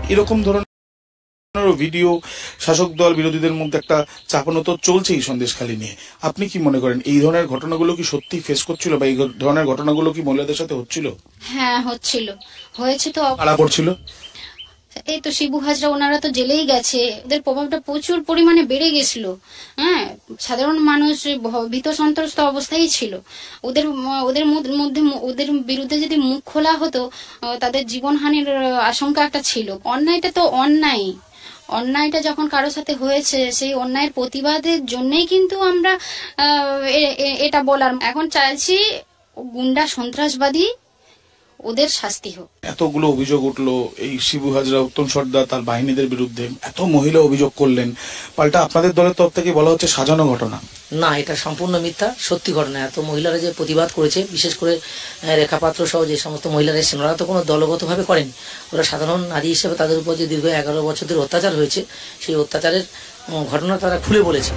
এরকম ধরনের ভিডিও শাসক দল বিরোধীদের মধ্যে একটা চাপানো তো চলছেই সন্দেশখালী নিয়ে। আপনি কি মনে করেন এই ধরনের ঘটনাগুলো কি সত্যি ফেস করছিল, বা এই ধরনের ঘটনাগুলো কি মহিলাদের সাথে হচ্ছিল? হ্যাঁ হচ্ছিল, হয়েছে তো। কারা করছিল? এই তো শিবু হাজরা, ওনারা তো জেলেই গেছে, ওদের প্রভাবটা প্রচুর পরিমাণে বেড়ে গেছিল। হ্যাঁ, সাধারণ মানুষ ভীত সন্ত্রস্ত অবস্থায় ছিল। ওদের ওদের মধ্যে ওদের বিরুদ্ধে যদি মুখ খোলা হতো, তাদের জীবনহানির আশঙ্কা একটা ছিল। অন্যায়টা তো অন্যায়, অন্যায়টা যখন কারোর সাথে হয়েছে সেই অন্যায়ের প্রতিবাদের জন্যই কিন্তু আমরা এটা বলার। এখন চাইছি গুন্ডা সন্ত্রাসবাদী ওদের শাস্তি হোক। এতগুলো অভিযোগ উঠলো এই শিবু হাজরা, উত্তম সর্দার তার বাহিনীদের বিরুদ্ধে, এত মহিলা অভিযোগ করলেন, পাল্টা আপনাদের দলের তরফ থেকে বলা হচ্ছে সাজানো ঘটনা। না, এটা সম্পূর্ণ মিথ্যা, সত্যি ঘটনা। এত মহিলারা যে প্রতিবাদ করেছে, বিশেষ করে রেখা পাত্র সহ যে সমস্ত মহিলারা এসেছেন, ওরা তো কোনো দলগতভাবে করেনি। ওরা সাধারণ নারী হিসেবে তাদের উপর যে দীর্ঘ 11 বছর ধরে অত্যাচার হয়েছে, সেই অত্যাচারের ঘটনা তারা খুলে বলেছে।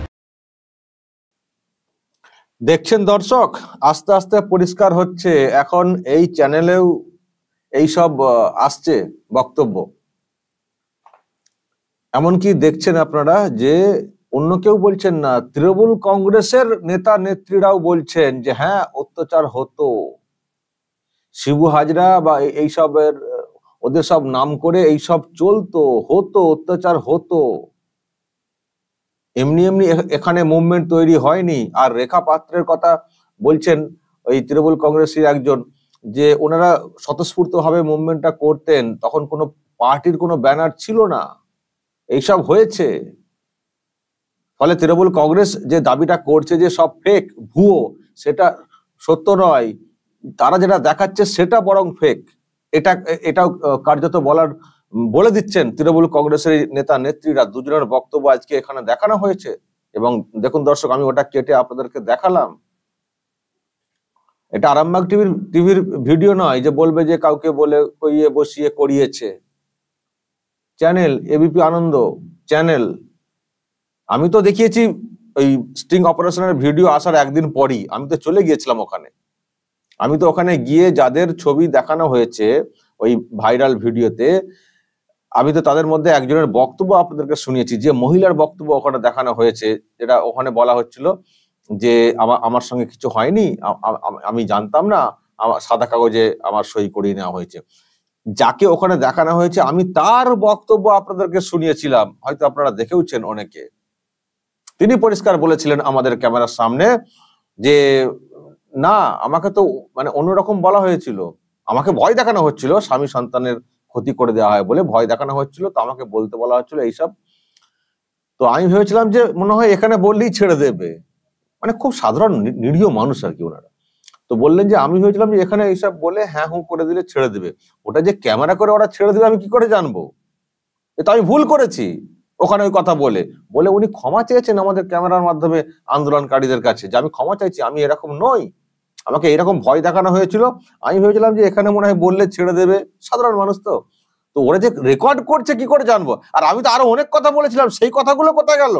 দেখছেন দর্শক, আস্তে আস্তে পরিষ্কার হচ্ছে, এখন এই চ্যানেলেও এইসব আসছে বক্তব্য। এমনকি দেখছেন আপনারা যে অন্য কেউ বলছেন না, তৃণমূল কংগ্রেসের নেতা নেত্রীরাও বলছেন যে হ্যাঁ অত্যাচার হতো, শিবু হাজরা বা এইসবের ওদের সব নাম করে এইসব চলতো, হতো, অত্যাচার হতো। এমনি এমনি এখানে মুভমেন্ট তৈরি হয়নি। আর রেখা পাত্রের কথা বলছেন ওই তৃণমূল কংগ্রেসের একজন, যে ওনারা স্বতঃস্ফূর্ত ভাবে মুভমেন্টটা করতেন, তখন কোনো পার্টির কোনো ব্যানার ছিল না, এইসব হয়েছে। ফলে তৃণমূল কংগ্রেস যে দাবিটা করছে যে সব ফেক, ভুয়ো, সেটা সত্য নয়। তারা যেটা দেখাচ্ছে সেটা বরং ফেক, এটাও কার্যত বলে দিচ্ছেন তৃণমূল কংগ্রেসের নেতা নেত্রীরা। দুজনের বক্তব্য আজকে এখানে দেখানো হয়েছে, এবং দেখুন দর্শক, আমি ওটা কেটে আপনাদেরকে দেখালাম। এটা আরামবাগ টিভির ভিডিও নয় যে বলবে যে কাউকে বলে কইয়ে বসিয়ে করিয়েছে। Channel ABP Ananda channel. আমি তো দেখিয়েছি ওই স্টিং অপারেশনের ভিডিও আসার একদিন পরই, আমি তো চলে গিয়েছিলাম ওখানে। আমি তো ওখানে গিয়ে যাদের ছবি দেখানো হয়েছে ওই ভাইরাল ভিডিওতে, আমি তো তাদের মধ্যে একজনের বক্তব্য আপনাদেরকে শুনিয়েছি, যে মহিলার বক্তব্য ওখানে দেখানো হয়েছে, যেটা ওখানে বলা হচ্ছিল যে আমার সঙ্গে কিছু হয়নি, আমি জানতাম না, আমার সাদা কাগজে আমার সই করিয়ে নেওয়া হয়েছে। যাকে ওখানে দেখানো হয়েছে আমি তার বক্তব্য আপনাদেরকে শুনিয়েছিলাম, হয়তো আপনারা দেখেওছেন অনেকে। তিনি পরিষ্কার বলেছিলেন আমাদের ক্যামেরার সামনে যে না, আমাকে তো মানে অন্যরকম বলা হয়েছিল, আমাকে ভয় দেখানো হচ্ছিল, স্বামী সন্তানের ক্ষতি করে দেওয়া হয় বলে ভয় দেখানো হচ্ছিল, তো আমাকে বলতে বলা হচ্ছিল এইসব। তো আমি ভেবেছিলাম যে মনে হয় এখানে বললেই ছেড়ে দেবে, মানে খুব সাধারণ নিরীহ মানুষ আর কি ওনারা। তো বললেন যে আমি ভেবেছিলাম যে এখানে এইসব বলে হ্যাঁ হুঁ করে দিলে ছেড়ে দেবে, ওটা যে ক্যামেরা করে ওরা ছেড়ে দেবে আমি কি করে জানবো? এটা আমি ভুল করেছি ওখানে ওই কথা বলে উনি ক্ষমা চেয়েছেন আমাদের ক্যামেরার মাধ্যমে আন্দোলনকারীদের কাছে, যে আমি ক্ষমা চাইছি, আমি এরকম নই, আমাকে এরকম ভয় দেখানো হয়েছিল। আমি ভেবেছিলাম যে এখানে মনে হয় বললে ছেড়ে দেবে, সাধারণ মানুষ তো ওরা যে রেকর্ড করছে কি করে জানবো? আর আমি তো আরো অনেক কথা বলেছিলাম, সেই কথাগুলো কোথায় গেল?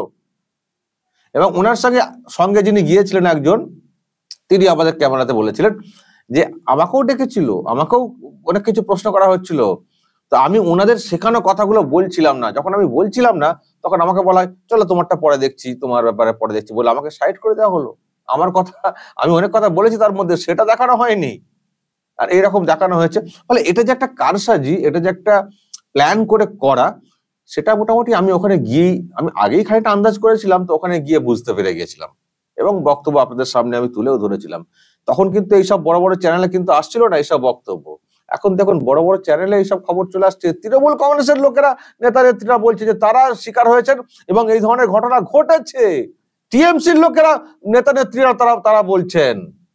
এবং ওনার সঙ্গে যিনি গিয়েছিলেন একজন, তিনি আমাদের ক্যামেরাতে বলেছিলেন যে আমাকেও ডেকেছিল, আমাকেও অনেক কিছু প্রশ্ন করা হচ্ছিল, তো আমি ওনাদের শেখানো কথাগুলো বলছিলাম না। যখন আমি বলছিলাম না তখন আমাকে বলা হয় চলো তোমারটা পরে দেখছি, তোমার ব্যাপারে পরে দেখছি বলে আমাকে সাইড করে দেওয়া হলো। আমার কথা, আমি অনেক কথা বলেছি তার মধ্যে, সেটা দেখানো হয়নি, আর এইরকম দেখানো হয়েছে। ফলে এটা যে একটা কারসাজি, এটা যে একটা প্ল্যান করে করা, সেটা মোটামুটি আমি ওখানে গিয়েই, আমি আগেই খানিকটা আন্দাজ করেছিলাম, তো ওখানে গিয়ে বুঝতে পেরে গেছিলাম এবং বক্তব্য আপনাদের সামনে আমি তুলেও ধরেছিলাম। তখন কিন্তু এইসব বড় বড় চ্যানেলে কিন্তু আসছিল না এইসব বক্তব্য। এখন দেখুন বড় বড় চ্যানেলে এইসব খবর চলে আসছে, তৃণমূল কংগ্রেসের লোকেরা, নেতা নেত্রীরা বলছে যে তারা শিকার হয়েছেন এবং এই ধরনের ঘটনা ঘটেছে। টিএমসির লোকেরা, নেতা নেত্রীরা তারা বলছেন।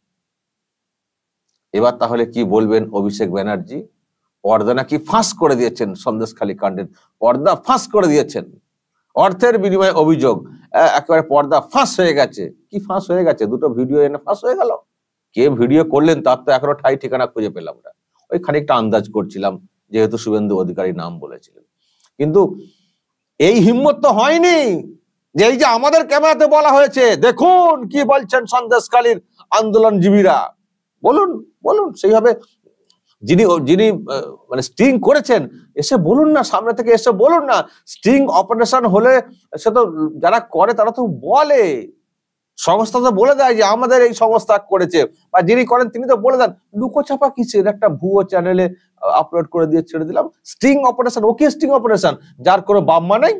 এবার তাহলে কি বলবেন অভিষেক ব্যানার্জি? পর্দা নাকি ফাঁস করে দিয়েছেন, সন্দেশখালী কাণ্ডের পর্দা ফাঁস করে দিয়েছেন, অর্থের বিনিময়ে অভিযোগ, একেবারে পর্দা ফাঁস হয়ে গেছে। কি ফাঁস হয়ে গেছে? দুটো ভিডিও এনে ফাঁস হয়ে গেল। কে ভিডিও করলেন তার তো এখনো ঠাই ঠিকানা খুঁজে পেলাম না। ওই খানিকটা আন্দাজ করছিলাম, যেহেতু শুভেন্দু অধিকারী নাম বলেছিলেন। কিন্তু এই হিম্মত তো হয়নি যে এই যে আমাদের ক্যামেরাতে বলা হয়েছে, দেখুন কি বলছেন সন্দেশখালীর আন্দোলনজীবীরা, বলুন সেইভাবে যিনি মানে স্টিং করেছেন এসে বলুন না, সামনে থেকে এসে বলুন না। স্টিং অপারেশন হলে সে তো যারা করে তারা তো বলে, সংস্থা তো বলে দেয় যে আমাদের এই সংস্থা করেছে, বা যিনি করেন তিনি তো বলে দেন। লুকোচাপা কিসের? একটা ভুয়ো চ্যানেলে আপলোড করে দিয়ে ছেড়ে দিলাম sting operation. Okay, sting operation, যার কোনো বাম্মা নাই,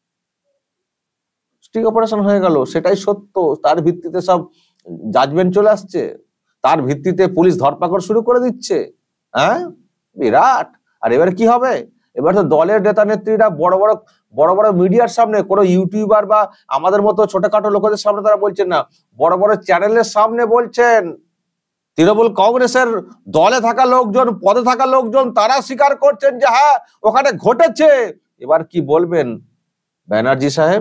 স্টিং অপারেশন হয়ে গেল, সেটাই সত্য। তার ভিত্তিতে সব জাজমেন্ট চলে আসছে, তার ভিত্তিতে পুলিশ ধরপাকড় শুরু করে দিচ্ছে। হ্যাঁ, বিরাট। আর এবার কি হবে? এবার তো দলের নেতা নেত্রীরা বড় বড় মিডিয়ার সামনে, কোনো ইউটিউবার বা আমাদের মতো ছোটখাটো লোকেদের সামনে তারা বলছেন না, বড় বড় চ্যানেলের সামনে বলছেন। তৃণমূল কংগ্রেসের দলে থাকা লোকজন, পদে থাকা লোকজন, তারা স্বীকার করছেন যে হ্যাঁ ওখানে ঘটেছে। এবার কি বলবেন ব্যানার্জি সাহেব?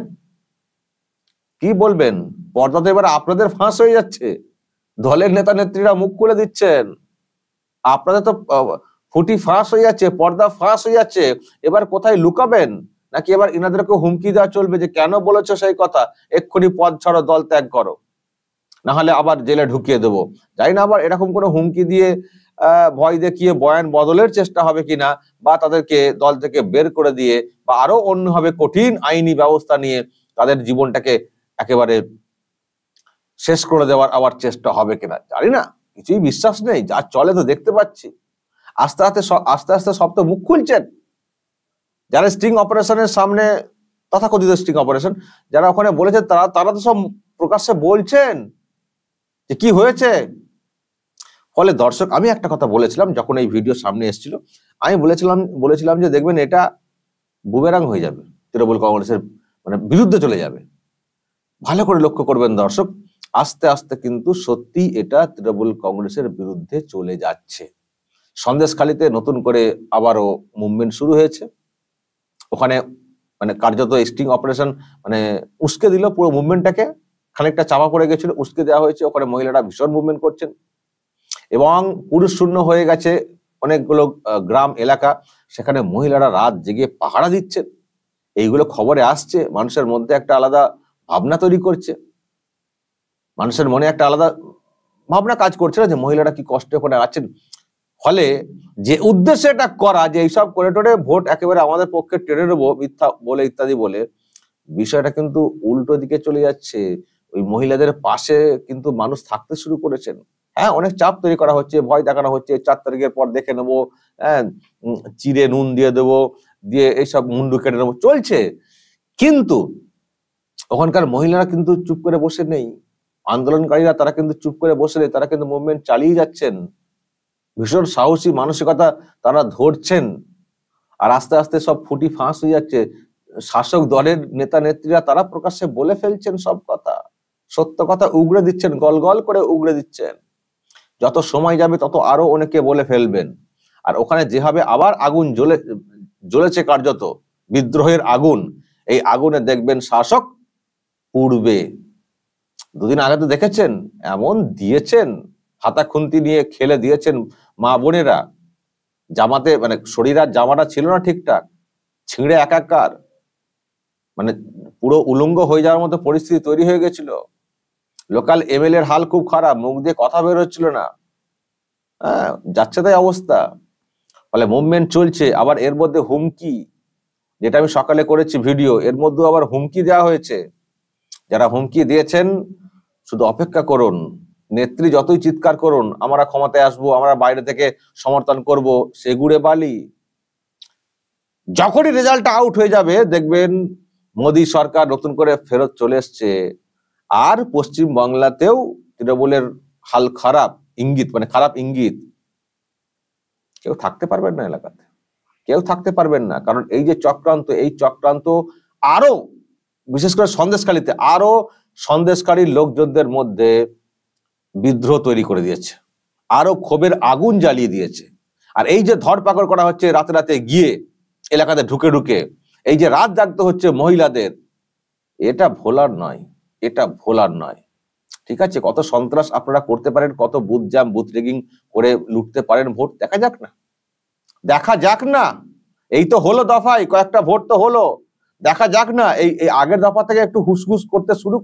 কি বলবেন? পর্দাতে এবার আপনাদের ফাঁস হয়ে যাচ্ছে, দলের নেতা নেত্রীরা মুখ খুলে দিচ্ছেন, আপনাদের তো ফুটি ফাঁস হয়ে যাচ্ছে, পর্দা ফাঁস হয়ে যাচ্ছে। এবার কোথায় লুকাবেন? নাকি এবার ইনাদেরকে হুমকি দেওয়া চলবে যে কেন বলেছো সেই কথা, এক্ষুনি পদ ছাড়ো, দল ত্যাগ করো, না হলে আবার জেলে ঢুকিয়ে দেবো? জানি না আবার এরকম কোনো হুমকি দিয়ে ভয় দেখিয়ে বয়ান বদলের চেষ্টা হবে কিনা, বা তাদেরকে দল থেকে বের করে দিয়ে বা আরো অন্যভাবে কঠিন আইনি ব্যবস্থা নিয়ে তাদের জীবনটাকে একেবারে শেষ করে দেওয়ার আবার চেষ্টা হবে কিনা, জানি না। কিছুই বিশ্বাস নেই, যা চলে তো দেখতে পাচ্ছি। আস্তে আস্তে সব তো মুখ খুলছেন। যারা স্টিং অপারেশনের সামনে, তথাকথিত স্টিং অপারেশন যারা ওখানে বলেছে, তারা তো সব প্রকাশ্যে বলছেন যে কি হয়েছে। ফলে দর্শক, আমি একটা কথা বলেছিলাম যখন এই ভিডিও সামনে এসেছিল, আমি বলেছিলাম যে দেখবেন এটা বুমেরাং হয়ে যাবে, তৃণমূল কংগ্রেসের বিরুদ্ধে চলে যাবে। ভালো করে লক্ষ্য করবেন দর্শক, আস্তে আস্তে কিন্তু সত্যি এটা তৃণমূল কংগ্রেসের বিরুদ্ধে চলে যাচ্ছে। সন্দেশখালীতে নতুন করে আবারও মুভমেন্ট শুরু হয়েছে। ওখানে কার্যত স্টিং অপারেশন উস্কে দিল পুরো মুভমেন্টটাকে, খানিকটা চাপা পড়ে গেছিল, উস্কে দেওয়া হয়েছে। ওখানে মহিলারা ভীষণ মুভমেন্ট করছেন এবং পুরুষ শূন্য হয়ে গেছে অনেকগুলো গ্রাম এলাকা, সেখানে মহিলারা রাত জেগে পাহারা দিচ্ছেন। এইগুলো খবরে আসছে, মানুষের মধ্যে একটা আলাদা ভাবনা তৈরি করছে, মানুষের মনে একটা আলাদা ভাবনা কাজ করছে না যে মহিলারা কি কষ্ট করে আছেন। ফলে যে উদ্দেশ্যে এটা করা, যে এইসব করে টোরে ভোট একেবারে আমাদের পক্ষে টেনে নেবো মিথ্যা বলে ইত্যাদি বলে, বিষয়টা কিন্তু উল্টো দিকে চলে যাচ্ছে। ওই মহিলাদের পাশে কিন্তু মানুষ থাকতে শুরু করেছেন। হ্যাঁ, অনেক চাপ তৈরি করা হচ্ছে, ভয় দেখানো হচ্ছে, 4 তারিখের পর দেখে নেবো, হ্যাঁ চিড়ে নুন দিয়ে দেবো, দিয়ে এইসব মুন্ডু কেটে নেবো, চলছে। কিন্তু ওখানকার মহিলারা কিন্তু চুপ করে বসে নেই, আন্দোলনকারীরা তারা কিন্তু চুপ করে বসে নেই, তারা কিন্তু মুভমেন্ট চালিয়ে যাচ্ছেন। ভীষণ সাহসী মানসিকতা তারা ধরছেন। আর আস্তে আস্তে সব ফুটি ফাঁস হয়ে যাচ্ছে। শাসক দলের নেতা নেত্রীরা তারা প্রকাশ্যে বলে ফেলছেন সব কথা, সত্য কথা উগড়ে দিচ্ছেন, গল গল করে উগড়ে দিচ্ছেন। যত সময় যাবে তত আরো অনেকে বলে ফেলবেন। আর ওখানে যেভাবে আবার আগুন জ্বলেছে, কার্যত বিদ্রোহের আগুন, এই আগুনে দেখবেন শাসক পুড়বে। দুদিন আগে তো দেখেছেন, এমন দিয়েছেন, হাতা খুন্তি নিয়ে খেলে দিয়েছেন মা বোনেরা। জামাতে শরীর আর জামাটা ছিল না ঠিকঠাক, ছিঁড়ে একাকার, পুরো উলঙ্গ হয়ে যাওয়ার মতো পরিস্থিতি তৈরি হয়ে গেছিল। লোকাল এমএলএ এর হাল খুব খারাপ, মুখ দিয়ে কথা বের হচ্ছিল না। হ্যাঁ, যাচ্ছে তাই অবস্থা। ফলে মুভমেন্ট চলছে। আবার এর মধ্যে হুমকি, যেটা আমি সকালে করেছি ভিডিও, এর মধ্যে আবার হুমকি দেওয়া হয়েছে। যারা হুমকি দিয়েছেন শুধু অপেক্ষা করুন, নেত্রী যতই চিৎকার করুন আমরা ক্ষমতায় আসবো, আমরা বাইরে থেকে সমর্থন করব, সে গুড়ে বালি। যখনই রেজাল্ট আউট হয়ে যাবে দেখবেন মোদী সরকার নতুন করে ফেরত চলে এসছে। আর পশ্চিম বাংলাতেও তৃণমূলের হাল খারাপ, ইঙ্গিত খারাপ ইঙ্গিত। কেউ থাকতে পারবেন না এলাকাতে, কেউ থাকতে পারবেন না। কারণ এই যে চক্রান্ত, এই চক্রান্ত আরো বিশেষ করে সন্দেশখালীতে আরো সন্দেশকারী লোকজনদের মধ্যে বিদ্রোহ তৈরি করে দিয়েছে, আরো ক্ষোভের আগুন জ্বালিয়ে দিয়েছে। আর এই যে ধরপাকড় করা হচ্ছে রাতে রাতে গিয়ে এলাকাতে ঢুকে ঢুকে, এই যে রাত জাগতে হচ্ছে মহিলাদের, এটা ভোলার নয়, এটা ভোলার নয়। ঠিক আছে, কত সন্ত্রাস আপনারা করতে পারেন, কত বুথ জ্যাম বুথ রেগিং করে লুটতে পারেন, ভোট দেখা যাক না, দেখা যাক না। এই তো হলো দফায় কয়েকটা ভোট তো হলো, দেখা যাক না। এই আগের দফা থেকে একটু হুসহুস করতে শুরু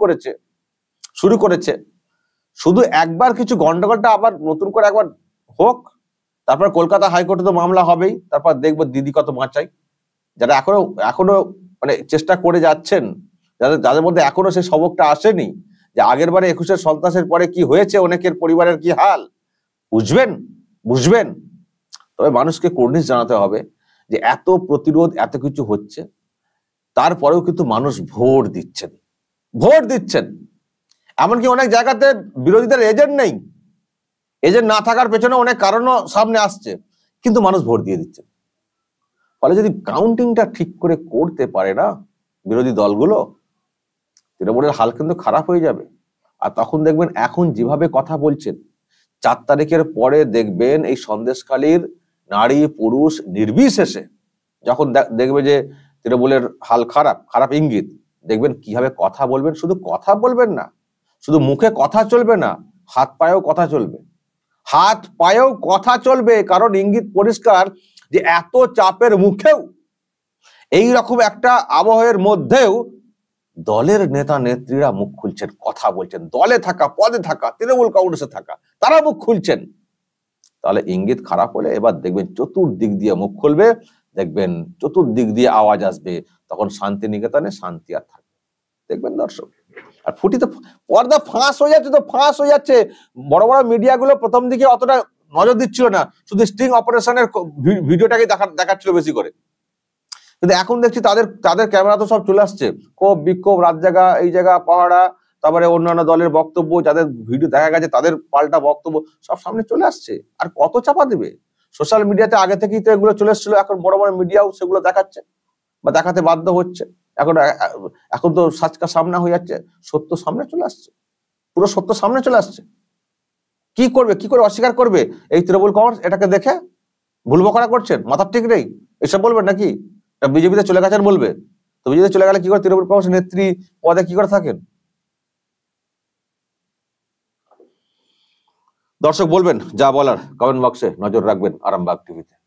করেছে। শুধু একবার কিছু গন্ডগোলটা আবার নতুন করে একবার হোক, তারপর কলকাতা হাইকোর্টে তো মামলা হবেই, তারপর দেখবো দিদি কত বাঁচাই। যারা এখনো মানে চেষ্টা করে যাচ্ছেন, যাদের মধ্যে এখনো সেই সবকটা আসেনি যে আগের বারে 21-এর সন্ত্রাসের পরে কি হয়েছে, অনেকের পরিবারের কি হাল, বুঝবেন। তবে মানুষকে কর্নিশ জানাতে হবে যে এত প্রতিরোধ, এত কিছু হচ্ছে, তারপরেও কিন্তু মানুষ ভোট দিচ্ছেন। এমনকি অনেক জায়গাতে বিরোধীদের এজেন্ট নেই, এজেন্ট না থাকার পেছনে অনেক কারণও সামনে আসছে, কিন্তু মানুষ ভোট দিয়ে দিচ্ছে। ফলে যদি কাউন্টিংটা ঠিক করে করতে পারে না বিরোধী দলগুলো, তৃণমূলের হাল কিন্তু খারাপ হয়ে যাবে। আর তখন দেখবেন এখন যেভাবে কথা বলছেন, 4 তারিখের পরে দেখবেন এই সন্দেশখালীর নারী পুরুষ নির্বিশেষে যখন দেখবে যে তৃণমূলের হাল খারাপ ইঙ্গিত, দেখবেন কিভাবে কথা বলবেন। শুধু কথা বলবেন না, শুধু মুখে কথা চলবে না, হাত পায়েও কথা চলবে। কারণ ইঙ্গিত পরিষ্কার যে এত চাপের মুখেও, এই রকম একটা আবহের মধ্যেও দলের নেতা নেত্রীরা মুখ খুলছেন, কথা বলছেন। দলে থাকা, পদে থাকা, তৃণমূল কংগ্রেসে থাকা, তারা মুখ খুলছেন। তাহলে ইঙ্গিত খারাপ হলে এবার দেখবেন চতুর্দিক দিয়ে মুখ খুলবে, দেখবেন চতুর্দিক দিয়ে আওয়াজ আসবে, তখন শান্তিনিকেতনে শান্তি আর থাকবে। দেখবেন দর্শক, আর ফুটিতে পর্দা ফাঁস হয়ে যাচ্ছে। বড় বড় মিডিয়াগুলো প্রথম দিকে অতটা নজর দিচ্ছিল না, শুধু স্টিং অপারেশনের ভিডিওটাকে দেখাচ্ছিল বেশি করে। কিন্তু এখন দেখছি তাদের ক্যামেরা তো সব চলে আসছে, ক্ষোভ বিক্ষোভ, রাত জায়গা, এই জায়গা পাহাড়া, তারপরে অন্যান্য দলের বক্তব্য, যাদের ভিডিও দেখা গেছে তাদের পাল্টা বক্তব্য সব সামনে চলে আসছে। আর কত চাপা দেবে? সোশ্যাল মিডিয়াতে আগে থেকেই তো এগুলো চলে এসেছিল, এখন বড় বড় মিডিয়াও সেগুলো দেখাচ্ছে বা দেখাতে বাধ্য হচ্ছে। এখন তো সাজকা সামনে হয়ে যাচ্ছে, সত্য সামনে চলে আসছে, পুরো সত্য সামনে চলে আসছে। কি করে অস্বীকার করবে এই তৃণমূল কংগ্রেস? এটাকে দেখে ভুল বকরা করছেন, মাথার ঠিক নেই, এসব বলবেন নাকি? বিজেপিতে চলে গেছেন বলবে? তো বিজেপিতে চলে গেলে কি করে তৃণমূল কংগ্রেস নেত্রী পদে কি করে থাকেন? দর্শক বলবেন যা বলার, কমেন্ট বক্সে নজর রাখবেন আরামবাগ টিভিতে।